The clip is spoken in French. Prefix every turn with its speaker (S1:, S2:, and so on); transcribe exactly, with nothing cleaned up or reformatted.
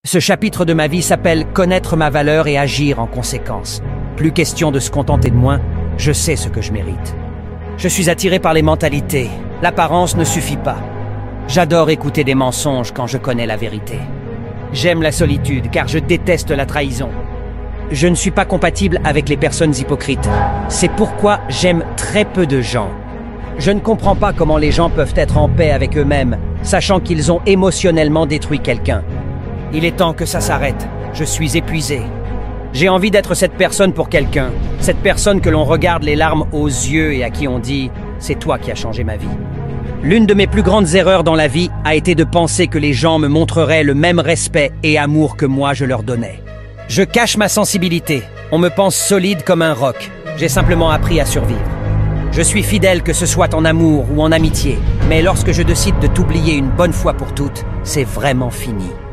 S1: Ce chapitre de ma vie s'appelle « Connaître ma valeur et agir en conséquence ». Plus question de se contenter de moins, je sais ce que je mérite. Je suis attiré par les mentalités. L'apparence ne suffit pas. J'adore écouter des mensonges quand je connais la vérité. J'aime la solitude car je déteste la trahison. Je ne suis pas compatible avec les personnes hypocrites. C'est pourquoi j'aime très peu de gens. Je ne comprends pas comment les gens peuvent être en paix avec eux-mêmes, sachant qu'ils ont émotionnellement détruit quelqu'un. Il est temps que ça s'arrête. Je suis épuisé. J'ai envie d'être cette personne pour quelqu'un. Cette personne que l'on regarde les larmes aux yeux et à qui on dit « c'est toi qui as changé ma vie ». L'une de mes plus grandes erreurs dans la vie a été de penser que les gens me montreraient le même respect et amour que moi je leur donnais. Je cache ma sensibilité. On me pense solide comme un roc. J'ai simplement appris à survivre. Je suis fidèle que ce soit en amour ou en amitié, mais lorsque je décide de t'oublier une bonne fois pour toutes, c'est vraiment fini.